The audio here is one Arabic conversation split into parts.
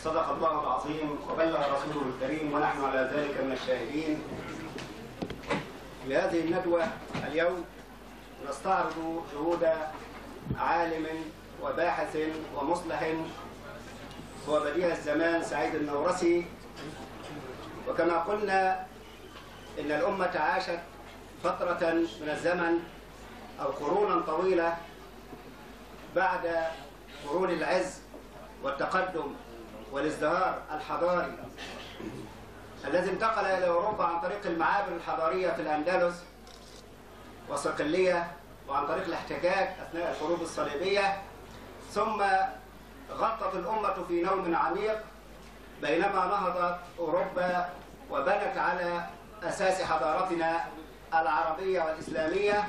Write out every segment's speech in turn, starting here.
صدق الله العظيم وبلغ رسوله الكريم ونحن على ذلك من الشاهدين. لهذه الندوة اليوم نستعرض جهود عالم وباحث ومصلح هو بديع الزمان سعيد النورسي. وكما قلنا إن الأمة عاشت فترة من الزمن أو قرونا طويلة بعد قرون العز والتقدم والازدهار الحضاري الذي انتقل إلى أوروبا عن طريق المعابر الحضارية في الأندلس وصقلية وعن طريق الاحتجاج أثناء الحروب الصليبية، ثم غطت الأمة في نوم عميق بينما نهضت أوروبا وبنت على أساس حضارتنا العربية والإسلامية.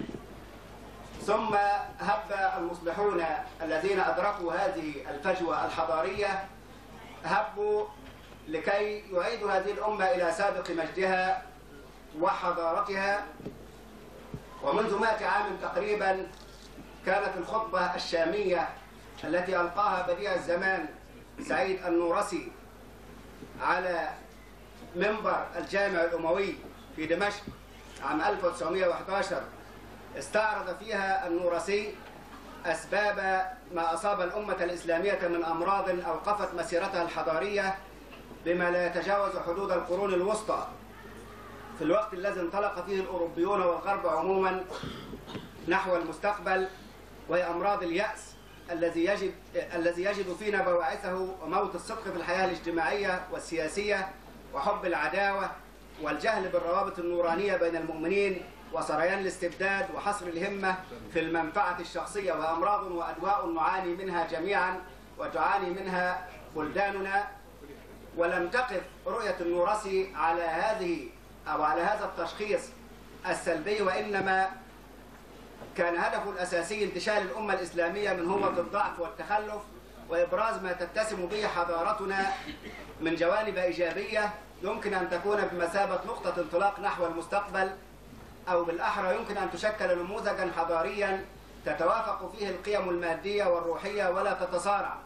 ثم هب المصلحون الذين أدركوا هذه الفجوة الحضارية هبوا لكي يعيدوا هذه الأمة إلى سابق مجدها وحضارتها. ومنذ 100 عام تقريبا كانت الخطبة الشامية التي ألقاها بديع الزمان سعيد النورسي على منبر الجامع الأموي في دمشق عام 1911 استعرض فيها النورسي أسباب ما أصاب الأمة الإسلامية من أمراض أوقفت مسيرتها الحضارية بما لا يتجاوز حدود القرون الوسطى، في الوقت الذي انطلق فيه الأوروبيون والغرب عموما نحو المستقبل، وهي أمراض اليأس الذي يجد فينا بواعثه وموت الصدق في الحياة الاجتماعية والسياسية وحب العداوة والجهل بالروابط النورانية بين المؤمنين وسريان الاستبداد وحصر الهمة في المنفعة الشخصية، وأمراض وأدواء نعاني منها جميعا وتعاني منها بلداننا. ولم تقف رؤية النورسي على هذا التشخيص السلبي، وإنما كان هدفه الأساسي انتشال الأمة الإسلامية من همة الضعف والتخلف وإبراز ما تتسم به حضارتنا من جوانب إيجابية يمكن أن تكون بمثابة نقطة انطلاق نحو المستقبل، أو بالأحرى يمكن أن تشكل نموذجا حضاريا تتوافق فيه القيم المادية والروحية ولا تتصارع.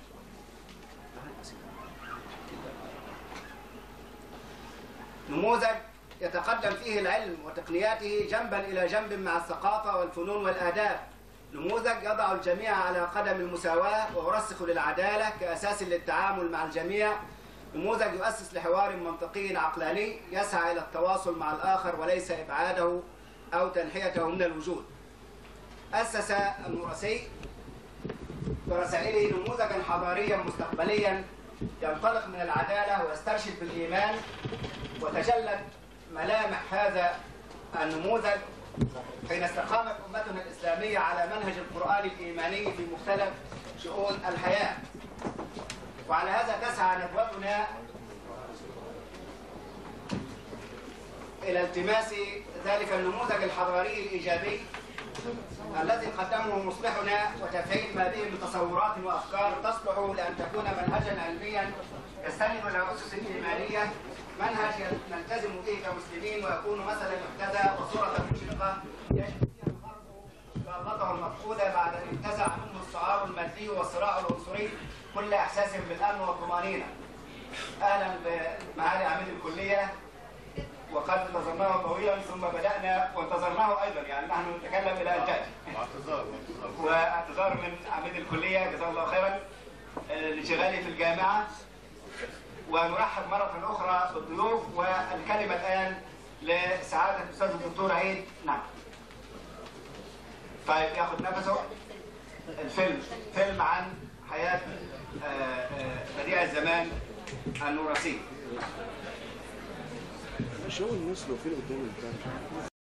نموذج يتقدم فيه العلم وتقنياته جنبا إلى جنب مع الثقافة والفنون والآداب. نموذج يضع الجميع على قدم المساواة ويرسخ للعدالة كأساس للتعامل مع الجميع. نموذج يؤسس لحوار منطقي عقلاني يسعى إلى التواصل مع الآخر وليس إبعاده أو تنحيته من الوجود. أسس النورسي برسائله نموذجا حضاريا مستقبليا ينطلق من العدالة ويسترشد بالإيمان، وتجلت ملامح هذا النموذج حين استقامت أمتنا الإسلامية على منهج القرآن الإيماني في مختلف شؤون الحياة. وعلى هذا تسعى ندوتنا إلى التماس ذلك النموذج الحضاري الإيجابي الذي قدمه مصلحنا وتفعيل ما به من تصورات وأفكار تصلح لأن تكون منهجا علميا يستند إلى أسس إيمانية، منهج نلتزم به كمسلمين ويكون مثلا يهتدى وصورة مشرقة يجد فيها الغرب ضالته المفقودة بعد أن انتزع منه السعار المادي والصراع العنصري كل إحساس بالأمن والطمأنينة. أهلا بمعالي عميد الكلية، وقد انتظرناه طويلا ثم بدأنا وانتظرناه أيضا، يعني نحن نتكلم إلى أن تأتي. واعتذار من عميد الكلية جزاه الله خيرا لانشغالي في الجامعة. ونرحب مرة أخرى بالضيوف، والكلمة الآن لسعادة الأستاذ الدكتور عيد. نعم. طيب ياخذ نفسه. فيلم عن حياة بديع الزمان النورسي. شو الناس لو فين قدام البتاع